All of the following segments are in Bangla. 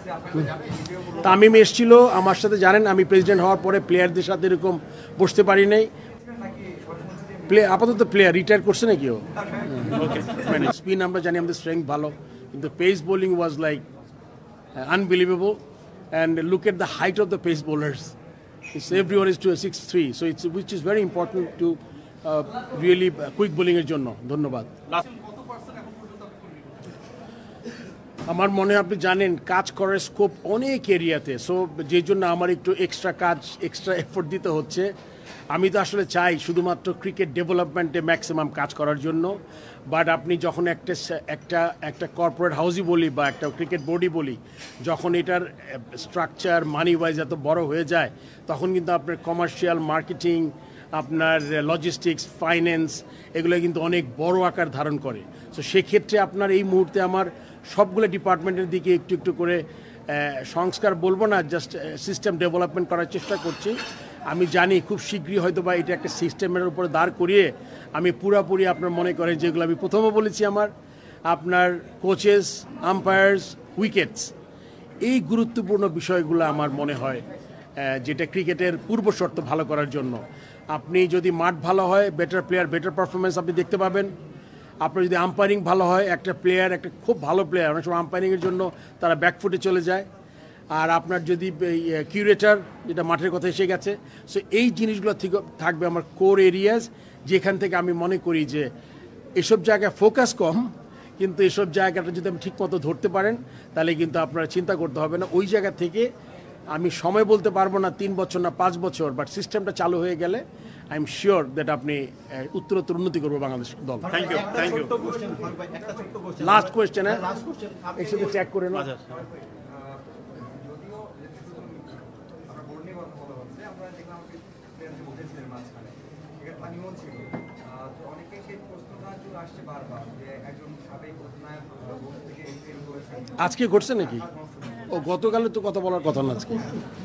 তামিম এসেছিল আমার সাথে, জানেন আমি প্রেসিডেন্ট হওয়ার পরে প্লেয়ারদের সাথে এরকম বসতে পারি নাই। আপাতত প্লেয়ার রিটায়ার করছে নাকি ও? স্পিন আমরা জানি আমাদের স্ট্রেংথ ভালো, কিন্তু pace bowling was like unbelievable, and look at the height of the pace bowlers, everyone is to a 6'3", so it's which is very important to really quick bowling এর জন্য। ধন্যবাদ। আমার মনে হয় আপনি জানেন কাজ করার স্কোপ অনেক এরিয়াতে, সো যে জন্য আমার একটু এক্সট্রা এফোর্ট দিতে হচ্ছে। আমি তো আসলে চাই শুধুমাত্র ক্রিকেট ডেভেলপমেন্টে ম্যাক্সিমাম কাজ করার জন্য, বাট আপনি যখন একটা কর্পোরেট হাউসই বলি বা একটা ক্রিকেট বোর্ডই বলি, যখন এটার স্ট্রাকচার মানি ওয়াইজ এত বড় হয়ে যায়, তখন কিন্তু আপনার কমার্শিয়াল, মার্কেটিং, আপনার লজিস্টিক্স, ফাইন্যান্স, এগুলো কিন্তু অনেক বড় আকার ধারণ করে। সো সেক্ষেত্রে আপনার এই মুহূর্তে আমার সবগুলো ডিপার্টমেন্টের দিকে একটু একটু করে সংস্কার বলবো না, জাস্ট সিস্টেম ডেভেলপমেন্ট করার চেষ্টা করছি। আমি জানি খুব শীঘ্রই হয়তো বা এটা একটা সিস্টেমের উপরে দাঁড় করিয়ে আমি পুরাপুরি আপনার মনে করেন যেগুলো আমি প্রথমে বলেছি, আপনার কোচেস, আম্পায়ার্স, উইকেটস, এই গুরুত্বপূর্ণ বিষয়গুলো আমার মনে হয় যেটা ক্রিকেটের পূর্ব শর্ত ভালো করার জন্য। আপনি যদি মাঠ ভালো হয়, বেটার প্লেয়ার, বেটার পারফরমেন্স আপনি দেখতে পাবেন। আপনার যদি আম্পায়ারিং ভালো হয়, একটা প্লেয়ার, একটা খুব ভালো প্লেয়ার অনেক সময় আম্পায়ারিংয়ের জন্য তারা ব্যাকফুটে চলে যায়। আর আপনার যদি কিউরেটার, যেটা মাঠের কথা এসে গেছে, সো এই জিনিসগুলো ঠিক থাকবে আমার কোর এরিয়াজ, যেখান থেকে আমি মনে করি যে এসব জায়গায় ফোকাস কম, কিন্তু এসব জায়গাটা যদি আপনি ঠিকমতো ধরতে পারেন তাহলে কিন্তু আপনারা চিন্তা করতে হবে না। ওই জায়গা থেকে আমি সময় বলতে পারবো না 3 বছর না 5 বছর, বাট সিস্টেমটা চালু হয়ে গেলে আই এম শিওর দ্যাট আপনি উত্তরোত্তর উন্নতি করবো বাংলাদেশ দল। Thank you. লাস্ট কোয়েশ্চেন, হ্যাঁ একসাথে চেক করে না। আজকে ঘটছে নাকি? ও গতকালে তো কথা বলার কথা না আজকে।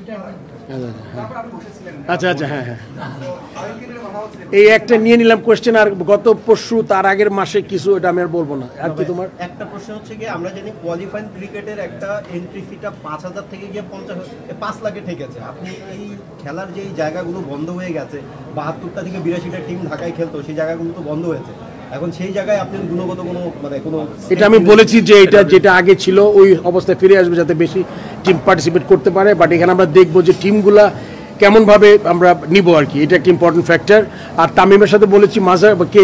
আচ্ছা আচ্ছা, হ্যাঁ হ্যাঁ, এই একটা নিয়ে নিলাম কোয়েশ্চেন। আর গত পরশু তার আগের মাসে কিছু, এটা আমি আর বলবো না। আর কি তোমার একটা প্রশ্ন হচ্ছে কি, আমরা জানি কোয়ালিফাইং ক্রিকেটের একটা এন্ট্রি ফিটা 5,000 থেকে গিয়ে 5 লাখে ঠেকেছে। আপনি এই খেলার যে জায়গাগুলো বন্ধ হয়ে গেছে, 72টা থেকে 82টা টিম ঢাকায় খেলতো, সেই জায়গাগুলো তো বন্ধ হয়েছে। এখন সেই জায়গায় আপনি গুণগত কোনো এটা আমি বলেছি যে এটা যেটা আগে ছিল ওই অবস্থায় ফিরে আসবে, যাতে বেশি টিম পার্টিসিপেট করতে পারে। বাট এখানে আমরা দেখবো যে টিমগুলা কেমনভাবে আমরা নিব আর কি, এটা একটা ইম্পর্টেন্ট ফ্যাক্টর। আর তামিমের সাথে বলেছি মাজার কে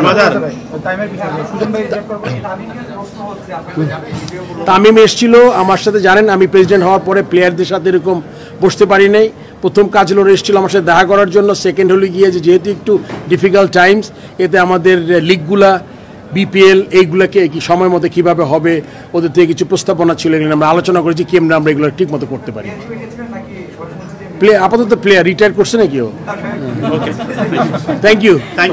তামিম এসেছিল আমার সাথে, জানেন আমি প্রেসিডেন্ট হওয়ার পরে প্লেয়ারদের সাথে এরকম বসতে পারি নাই। প্রথম কাজ হলো এসেছিল আমার সাথে দেখা করার জন্য। সেকেন্ড হলো গিয়ে যেহেতু একটু ডিফিকাল্ট টাইমস, এতে আমাদের লিগগুলা, বিপিএল, এইগুলোকে কি সময় মতো কীভাবে হবে, ওদের থেকে কিছু প্রস্তাবনা ছিল, এগুলো আমরা আলোচনা করেছি কেমন আমরা এগুলো ঠিক মতো করতে পারি। আপাতত প্লেয়ার রিটায়ার করছে নাকি ও? Thank you.